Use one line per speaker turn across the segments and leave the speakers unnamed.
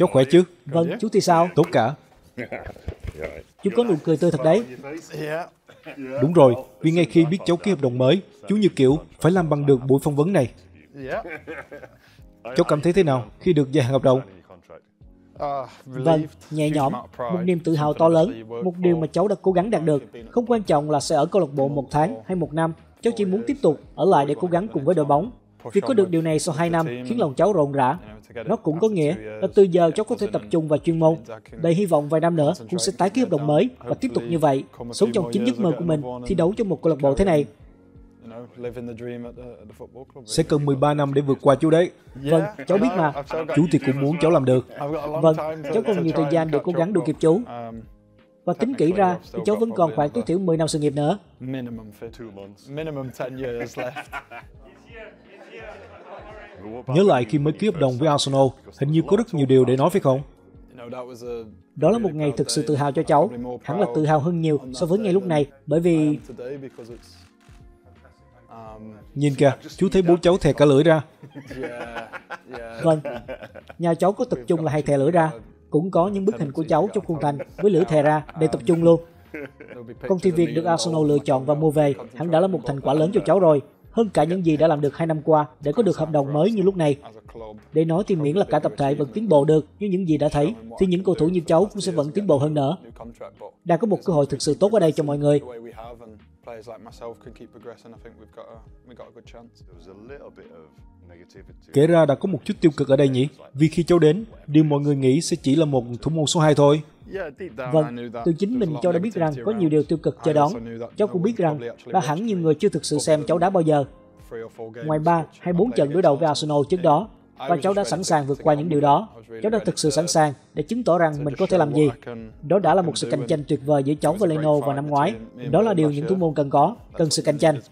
Cháu khỏe chứ?
Vâng, chú thì sao?
Tốt cả.
Chú có nụ cười tươi thật đấy.
Đúng rồi, vì ngay khi biết cháu ký hợp đồng mới, chú như kiểu phải làm bằng được buổi phỏng vấn này. Cháu cảm thấy thế nào khi được gia hạn hợp đồng?
Vâng, nhẹ nhõm, một niềm tự hào to lớn, một điều mà cháu đã cố gắng đạt được. Không quan trọng là sẽ ở câu lạc bộ 1 tháng hay 1 năm, cháu chỉ muốn tiếp tục ở lại để cố gắng cùng với đội bóng. Việc có được điều này sau 2 năm khiến lòng cháu rộn rã. Nó cũng có nghĩa là từ giờ cháu có thể tập trung vào chuyên môn. Đầy hy vọng vài năm nữa cũng sẽ tái ký hợp đồng mới và tiếp tục như vậy, sống trong chính giấc mơ của mình, thi đấu cho một câu lạc bộ thế này.
Sẽ cần 13 năm để vượt qua chú đấy.
Vâng, cháu biết mà.
Chú thì cũng muốn cháu làm được.
Vâng, cháu còn nhiều thời gian để cố gắng đuổi kịp chú. Và tính kỹ ra thì cháu vẫn còn khoảng tối thiểu 10 năm sự nghiệp nữa.
Nhớ lại khi mới ký hợp đồng với Arsenal, hình như có rất nhiều điều để nói phải không?
Đó là một ngày thực sự tự hào cho cháu. Hẳn là tự hào hơn nhiều so với ngày lúc này, bởi vì...
Nhìn kìa, chú thấy bố cháu thè cả lưỡi ra.
Vâng, nhà cháu có tập trung là hay thè lưỡi ra. Cũng có những bức hình của cháu trong khung thành với lưỡi thè ra để tập trung luôn. Còn thì việc được Arsenal lựa chọn và mua về hẳn đã là một thành quả lớn cho cháu rồi. Hơn cả những gì đã làm được 2 năm qua để có được hợp đồng mới như lúc này. Để nói thì miễn là cả tập thể vẫn tiến bộ được như những gì đã thấy, thì những cầu thủ như cháu cũng sẽ vẫn tiến bộ hơn nữa. Đang có một cơ hội thực sự tốt ở đây cho mọi người.
Kể ra đã có một chút tiêu cực ở đây nhỉ? Vì khi cháu đến, điều mọi người nghĩ sẽ chỉ là một thủ môn số 2 thôi.
Vâng, từ chính mình cháu đã biết rằng có nhiều điều tiêu cực chờ đón. Cháu cũng biết rằng là hẳn nhiều người chưa thực sự xem cháu đá bao giờ. Ngoài 3 hay 4 trận đối đầu với Arsenal trước đó, và cháu đã sẵn sàng vượt qua những điều đó. Cháu đã thực sự sẵn sàng để chứng tỏ rằng mình có thể làm gì. Đó đã là một sự cạnh tranh tuyệt vời giữa cháu và Leno vào năm ngoái. Đó là điều những thủ môn cần có, cần sự cạnh tranh.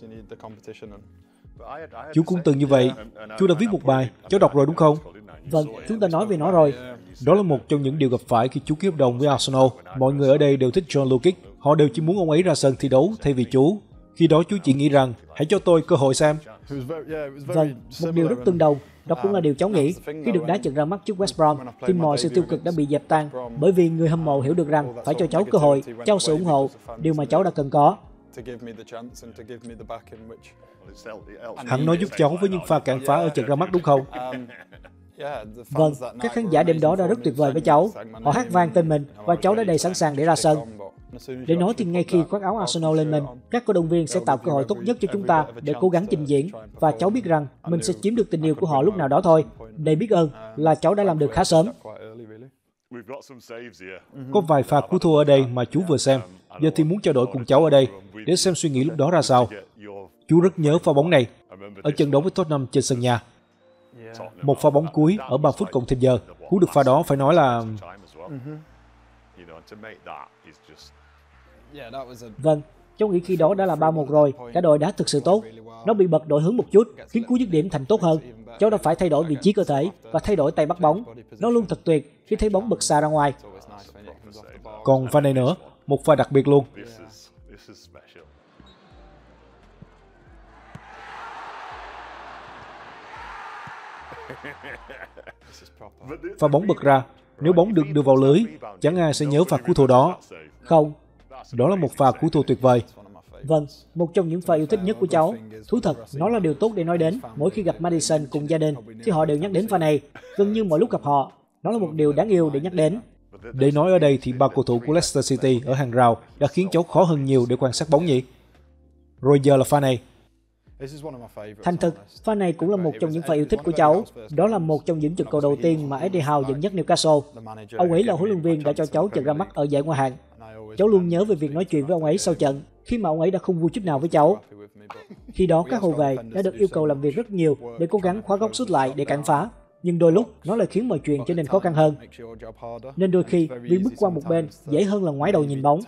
Chú cũng từng như vậy. Chú đã viết một bài, cháu đọc rồi đúng không?
Vâng, chúng ta nói về nó rồi.
Đó là một trong những điều gặp phải khi chú ký hợp đồng với Arsenal. Mọi người ở đây đều thích John Lukic. Họ đều chỉ muốn ông ấy ra sân thi đấu thay vì chú. Khi đó chú chỉ nghĩ rằng, hãy cho tôi cơ hội xem.
Vâng, một điều rất tương đồng. Đó cũng là điều cháu nghĩ. Khi được đá trận ra mắt trước West Brom, thì mọi sự tiêu cực đã bị dẹp tan. Bởi vì người hâm mộ hiểu được rằng phải cho cháu cơ hội, cháu sự ủng hộ, điều mà cháu đã cần có.
Hắn nói giúp cháu với những pha cản phá ở trận ra mắt đúng không?
Vâng, các khán giả đêm đó đã rất tuyệt vời với cháu. Họ hát vang tên mình và cháu đã đầy sẵn sàng để ra sân. Để nói thì ngay khi khoác áo Arsenal lên mình, các cổ động viên sẽ tạo cơ hội tốt nhất cho chúng ta để cố gắng trình diễn. Và cháu biết rằng mình sẽ chiếm được tình yêu của họ lúc nào đó thôi. Đầy biết ơn là cháu đã làm được khá sớm.
Có vài pha cứu thua ở đây mà chú vừa xem. Giờ thì muốn trao đổi cùng cháu ở đây để xem suy nghĩ lúc đó ra sao. Chú rất nhớ pha bóng này ở trận đấu với Tottenham trên sân nhà. Một pha bóng cuối ở 3 phút cộng thêm giờ. Cú được pha đó phải nói là...
Vâng, cháu nghĩ khi đó đã là 3-1 rồi, cả đội đá thực sự tốt. Nó bị bật đổi hướng một chút, khiến cú dứt điểm thành tốt hơn. Cháu đã phải thay đổi vị trí cơ thể và thay đổi tay bắt bóng. Nó luôn thật tuyệt khi thấy bóng bật xa ra ngoài.
Còn pha này nữa, một pha đặc biệt luôn. Pha bóng bật ra, nếu bóng được đưa vào lưới, chẳng ai sẽ nhớ pha cứu thua đó.
Không.
Đó là một pha cứu thua tuyệt vời.
Vâng, một trong những pha yêu thích nhất của cháu. Thú thật, nó là điều tốt để nói đến. Mỗi khi gặp Maddison cùng gia đình, thì họ đều nhắc đến pha này. Gần như mỗi lúc gặp họ, nó là một điều đáng yêu để nhắc đến.
Để nói ở đây thì ba cầu thủ của Leicester City ở hàng rào đã khiến cháu khó hơn nhiều để quan sát bóng nhỉ? Rồi giờ là pha này.
Thành thực, pha này cũng là một trong những pha yêu thích của cháu. Đó là một trong những trận cầu đầu tiên mà Eddie Howe dẫn dắt Newcastle. Ông ấy là huấn luyện viên đã cho cháu trận ra mắt ở giải Ngoại hạng. Cháu luôn nhớ về việc nói chuyện với ông ấy sau trận, khi mà ông ấy đã không vui chút nào với cháu. Khi đó các hậu vệ đã được yêu cầu làm việc rất nhiều để cố gắng khóa góc sút lại để cản phá. Nhưng đôi lúc nó lại khiến mọi chuyện trở nên khó khăn hơn. Nên đôi khi việc bước qua một bên dễ hơn là ngoái đầu nhìn bóng.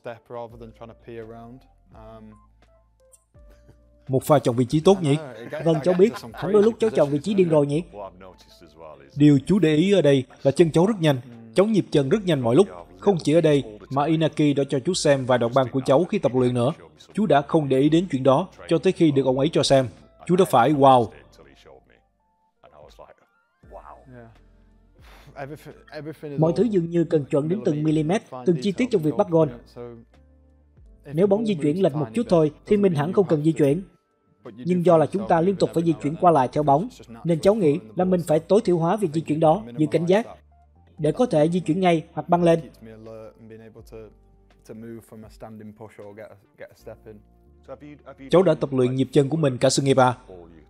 Một pha chọn vị trí tốt nhỉ?
Vâng, cháu biết. Hẳn đôi lúc cháu chọn vị trí điên rồi nhỉ?
Điều chú để ý ở đây là chân cháu rất nhanh. Cháu nhịp chân rất nhanh mọi lúc. Không chỉ ở đây, mà Inaki đã cho chú xem vài đoạn băng của cháu khi tập luyện nữa. Chú đã không để ý đến chuyện đó cho tới khi được ông ấy cho xem. Chú đã phải wow.
Mọi thứ dường như cần chuẩn đến từng mm, từng chi tiết trong việc bắt gôn. Nếu bóng di chuyển lệch một chút thôi thì mình hẳn không cần di chuyển. Nhưng do là chúng ta liên tục phải di chuyển qua lại theo bóng, nên cháu nghĩ là mình phải tối thiểu hóa việc di chuyển đó, giữ cảnh giác, để có thể di chuyển ngay hoặc băng lên.
Cháu đã tập luyện nhịp chân của mình cả sự nghiệp à?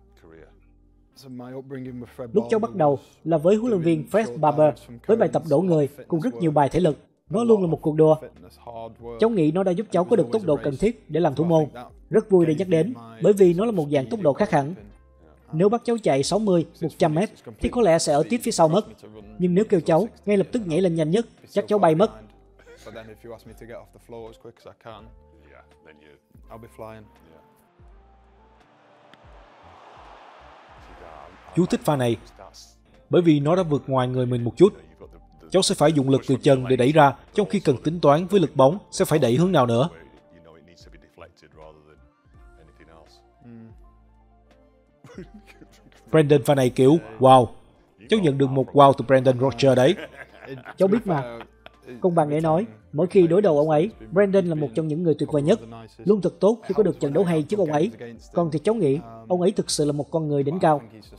Lúc cháu bắt đầu là với huấn luyện viên Fred Barber, với bài tập đổ người cùng rất nhiều bài thể lực. Nó luôn là một cuộc đua. Cháu nghĩ nó đã giúp cháu có được tốc độ cần thiết để làm thủ môn. Rất vui để nhắc đến, bởi vì nó là một dạng tốc độ khác hẳn. Nếu bắt cháu chạy 60, 100 mét thì có lẽ sẽ ở tít phía sau mất. Nhưng nếu kêu cháu ngay lập tức nhảy lên nhanh nhất, chắc cháu bay mất.
Chú thích pha này, bởi vì nó đã vượt ngoài người mình một chút. Cháu sẽ phải dùng lực từ chân để đẩy ra, trong khi cần tính toán với lực bóng sẽ phải đẩy hướng nào nữa. Brandon pha này kiểu, wow. Cháu nhận được một wow từ Brendan Rodgers đấy.
Cháu biết mà. Công bằng để nói, mỗi khi đối đầu ông ấy, Brandon là một trong những người tuyệt vời nhất. Luôn thật tốt khi có được trận đấu hay trước ông ấy. Còn thì cháu nghĩ, ông ấy thực sự là một con người đỉnh cao.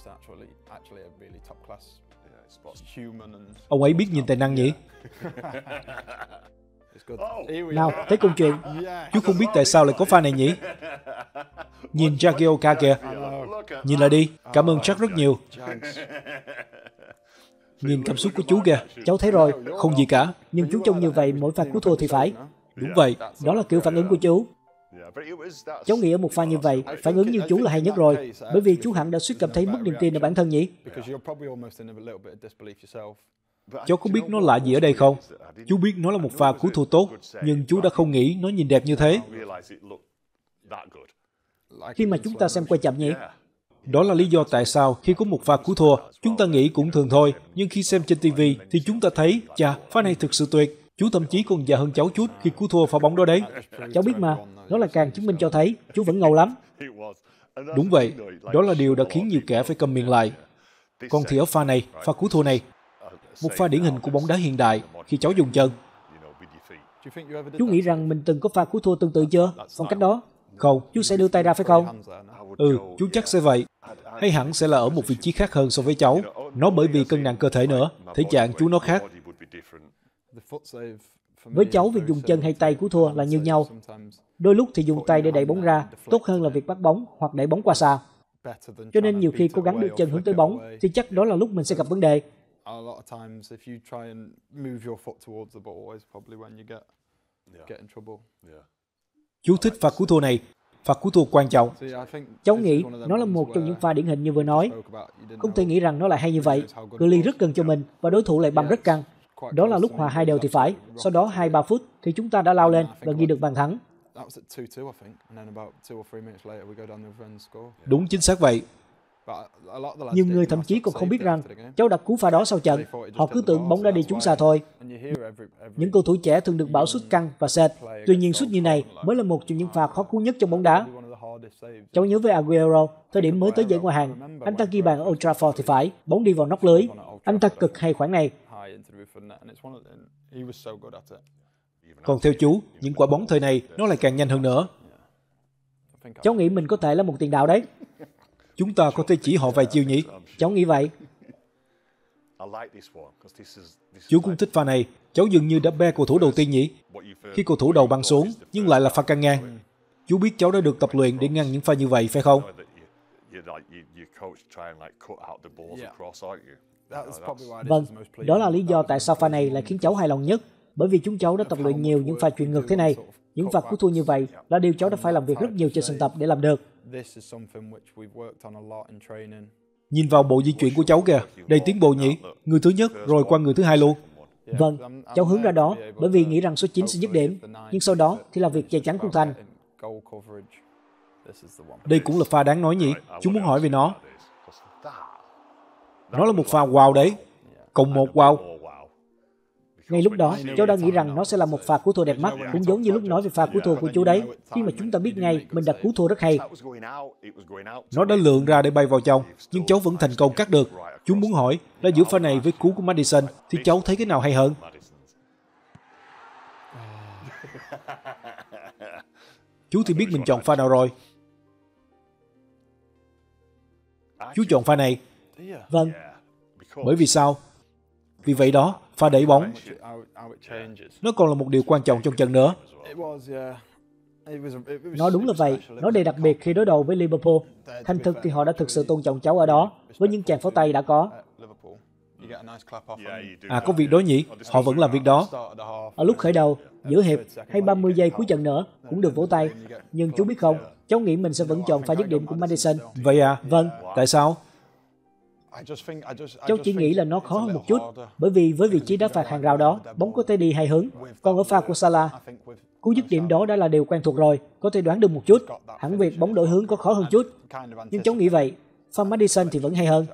Ông ấy biết nhìn tài năng nhỉ?
Nào, tới câu chuyện.
Chú không biết tại sao lại có pha này nhỉ? Nhìn Jagielka kìa. Nhìn lại đi, cảm ơn Jack rất nhiều. Nhìn cảm xúc của chú kìa.
Cháu thấy rồi.
Không gì cả.
Nhưng chú trông như vậy mỗi pha cứu thua thì phải.
Đúng vậy.
Đó là kiểu phản ứng của chú. Cháu nghĩ ở một pha như vậy, phản ứng như chú là hay nhất rồi. Bởi vì chú hẳn đã suýt cảm thấy mất niềm tin ở bản thân nhỉ?
Cháu có biết nó lạ gì ở đây không? Chú biết nó là một pha cứu thua tốt, nhưng chú đã không nghĩ nó nhìn đẹp như thế.
Khi mà chúng ta xem quay chậm nhỉ?
Đó là lý do tại sao khi có một pha cứu thua, chúng ta nghĩ cũng thường thôi, nhưng khi xem trên TV thì chúng ta thấy, chà, pha này thực sự tuyệt. Chú thậm chí còn già hơn cháu chút khi cứu thua pha bóng đó đấy.
Cháu biết mà, nó là càng chứng minh cho thấy chú vẫn ngầu lắm.
Đúng vậy, đó là điều đã khiến nhiều kẻ phải câm miệng lại. Còn thì ở pha này, pha cứu thua này, một pha điển hình của bóng đá hiện đại khi cháu dùng chân.
Chú nghĩ rằng mình từng có pha cứu thua tương tự chưa? Phong cách đó?
Không.
Chú sẽ đưa tay ra phải không?
Chú chắc sẽ vậy. Hay hẳn sẽ là ở một vị trí khác hơn so với cháu. Nó bởi vì cân nặng cơ thể nữa. Thể trạng chú nó khác.
Với cháu, việc dùng chân hay tay cứu thua là như nhau. Đôi lúc thì dùng tay để đẩy bóng ra, tốt hơn là việc bắt bóng hoặc đẩy bóng qua xa. Cho nên nhiều khi cố gắng đưa chân hướng tới bóng, thì chắc đó là lúc mình sẽ gặp vấn đề.
Chú thích pha cứu thua này. Pha cứu thua quan trọng.
Cháu nghĩ nó là một trong những pha điển hình như vừa nói. Không thể nghĩ rằng nó lại hay như vậy. Cự ly rất gần cho mình và đối thủ lại băm rất căng. Đó là lúc hòa 2 đều thì phải. Sau đó 2-3 phút thì chúng ta đã lao lên và ghi được bàn thắng.
Đúng chính xác vậy.
Nhiều người thậm chí còn không biết rằng cháu đặt cú pha đó sau trận. Họ cứ tưởng bóng đã đi trúng xa thôi. Những cầu thủ trẻ thường được bảo sút căng và sệt. Tuy nhiên sút như này mới là một trong những pha khó cứu nhất trong bóng đá. Cháu nhớ về Aguero, thời điểm mới tới giải Ngoại hạng, anh ta ghi bàn ở Old Trafford thì phải, bóng đi vào nóc lưới. Anh ta cực hay khoản này.
Còn theo chú, những quả bóng thời này nó lại càng nhanh hơn nữa.
Cháu nghĩ mình có thể là một tiền đạo đấy.
Chúng ta có thể chỉ họ vài chiêu nhỉ?
Cháu nghĩ vậy.
Chú cũng thích pha này. Cháu dường như đã be cầu thủ đầu tiên nhỉ? Khi cầu thủ đầu băng xuống, nhưng lại là pha căng ngang. Chú biết cháu đã được tập luyện để ngăn những pha như vậy, phải không?
Vâng, đó là lý do tại sao pha này lại khiến cháu hài lòng nhất. Bởi vì chúng cháu đã tập luyện nhiều những pha chuyền ngược thế này. Những pha cứu thua như vậy là điều cháu đã phải làm việc rất nhiều trên sân tập để làm được.
Nhìn vào bộ di chuyển của cháu kìa, đầy tiến bộ nhỉ? Người thứ nhất rồi qua người thứ hai luôn.
Vâng, cháu hướng ra đó bởi vì nghĩ rằng số 9 sẽ dứt điểm. Nhưng sau đó thì là việc che chắn khung thành.
Đây cũng là pha đáng nói nhỉ? Chú muốn hỏi về nó. Nó là một pha wow đấy. Cộng một wow.
Ngay lúc đó, cháu đã nghĩ rằng nó sẽ là một pha cứu thua đẹp mắt, cũng giống như lúc nói về pha cứu thua của chú đấy, khi mà chúng ta biết ngay mình đã cứu thua rất hay.
Nó đã lượn ra để bay vào trong, nhưng cháu vẫn thành công cắt được. Chú muốn hỏi là giữa pha này với cú của Maddison thì cháu thấy cái nào hay hơn? Chú thì biết mình chọn pha nào rồi. Chú chọn pha này.
Vâng,
Bởi vì sao? Vì vậy đó, pha đẩy bóng. Nó còn là một điều quan trọng trong trận nữa.
nó đúng là vậy. Nó đầy đặc biệt khi đối đầu với Liverpool. Thành thực thì họ đã thực sự tôn trọng cháu ở đó, với những tràng pháo tay đã có.
À, có việc đó nhỉ? Họ vẫn làm việc đó.
Ở lúc khởi đầu, giữa hiệp hay 30 giây cuối trận nữa cũng được vỗ tay. Nhưng chú biết không, cháu nghĩ mình sẽ vẫn chọn pha dứt điểm của Maddison.
Vậy à?
Vâng,
Tại sao?
cháu chỉ nghĩ là nó khó hơn một chút, bởi vì với vị trí đá phạt hàng rào đó, bóng có thể đi hai hướng. Còn ở pha của Salah, cú dứt điểm đó đã là điều quen thuộc rồi, có thể đoán được một chút. Hẳn việc bóng đổi hướng có khó hơn chút. Nhưng cháu nghĩ vậy, pha Maddison thì vẫn hay hơn.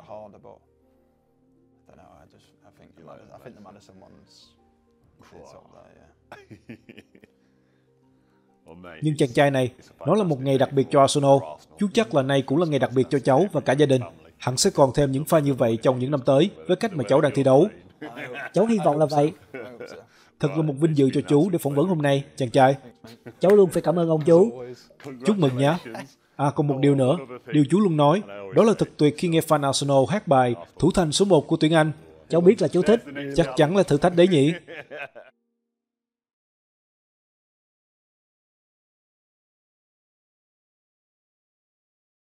Nhưng chàng trai này, nó là một ngày đặc biệt cho Arsenal. Chú chắc là nay cũng là ngày đặc biệt cho cháu và cả gia đình. Hẳn sẽ còn thêm những pha như vậy trong những năm tới với cách mà cháu đang thi đấu.
Cháu hy vọng là vậy.
Thật là một vinh dự cho chú để phỏng vấn hôm nay, chàng trai.
Cháu luôn phải cảm ơn ông chú.
Chúc mừng nhé. À, còn một điều nữa. Điều chú luôn nói, đó là thật tuyệt khi nghe fan Arsenal hát bài thủ thành số 1 của tuyển Anh.
Cháu biết là chú thích.
Chắc chắn là thử thách đấy nhỉ?